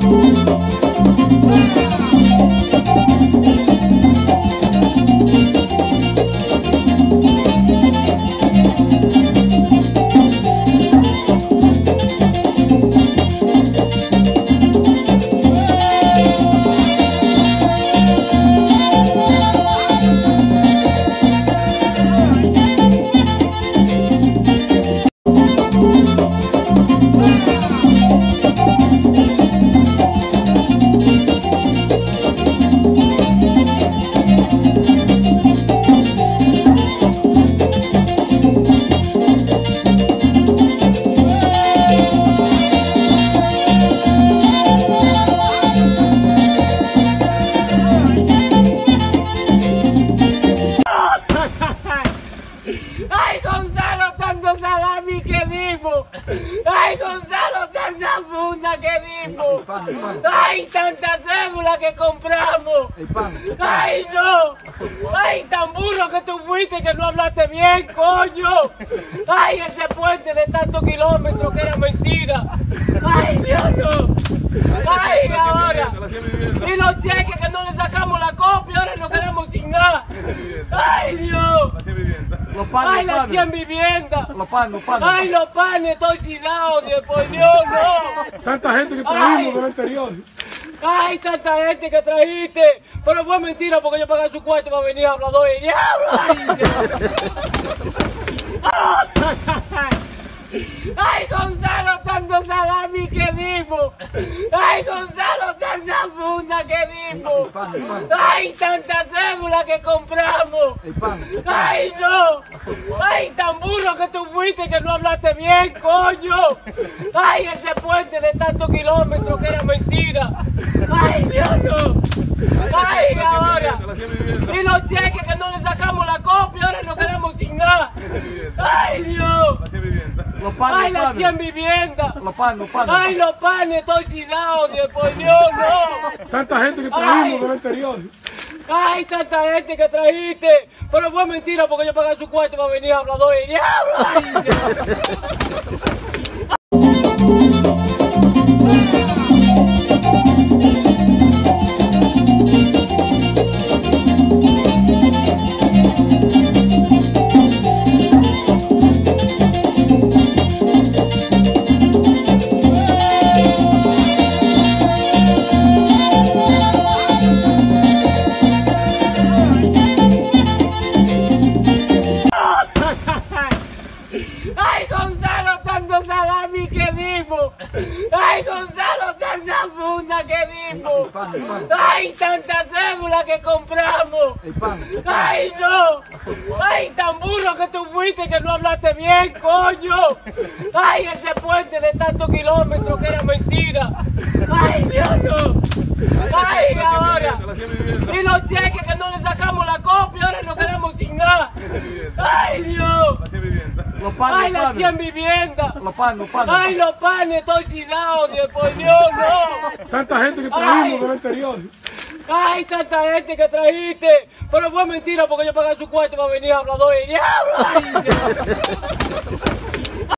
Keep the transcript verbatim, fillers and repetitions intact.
¡Ay, Gonzalo, tanto salami que dimos! ¡Ay, Gonzalo, tanta funda que dimos! ¡Ay, tanta cédula que compramos! ¡Ay, no! ¡Ay, tan burro que tú fuiste que no hablaste bien, coño! ¡Ay, ese puente de tantos kilómetros que era mentira! ¡Ay, Dios, no! ¡Ay, ahora! Y los cheques que no le sacamos la copia, ahora nos quedamos sin nada. ¡Ay, Dios! Los panes, ¡Ay, las cien viviendas! Los panes, los panes. ¡Ay, los panes! Estoy sidado, Dios, por Dios, no. Tanta gente que trajimos del anterior. ¡Ay, tanta gente que trajiste! Pero fue mentira porque yo pagué su cuarto para venir a hablador y diablo. ¡Ay, Gonzalo, tanto salami que dimos! ¡Ay, Gonzalo, tanta funda que dimos! ¡Ay, tanta cédula que compramos! ¡Ay, no! ¡Ay, tan burro que tú fuiste que no hablaste bien, coño! ¡Ay, ese puente de tantos kilómetros que era mentira! ¡Ay, Dios, no! ¡Ay, ahora! Y los cheques que no le sacamos la copia, ahora nos quedamos sin nada. ¡Ay, Dios! Los panes, ¡Ay, las cien viviendas! Los panes, los panes. ¡Ay, los panes! Estoy sidado, Dios, por Dios, no. Tanta gente que Ay. trajimos del anterior. ¡Ay, tanta gente que trajiste! Pero fue mentira porque yo pagué su cuarto para venir a hablador y diablo. Ay, ¡ay, Gonzalo, tanto salami que dimos! ¡Ay, Gonzalo, tanta funda que dimos! ¡Ay, tanta cédula que compramos! ¡Ay, no! ¡Ay, tan burro que tú fuiste que no hablaste bien, coño! ¡Ay, ese puente de tantos kilómetros que era mentira! ¡Ay, Dios, no! ¡Ay, ahora! Y los cheques que no le sacamos la copia, ahora nos quedamos sin nada. ¡Ay, Dios! Los panes, ¡Ay, los las panes. cien viviendas! Los panes, los panes. ¡Ay, los panes! Estoy sidado, Dios, por Dios, no. Tanta gente que Ay. trajimos del anterior. ¡Ay, tanta gente que trajiste! Pero fue mentira porque yo pagué su cuarto para venir a hablador y diablo. Ay, Dios.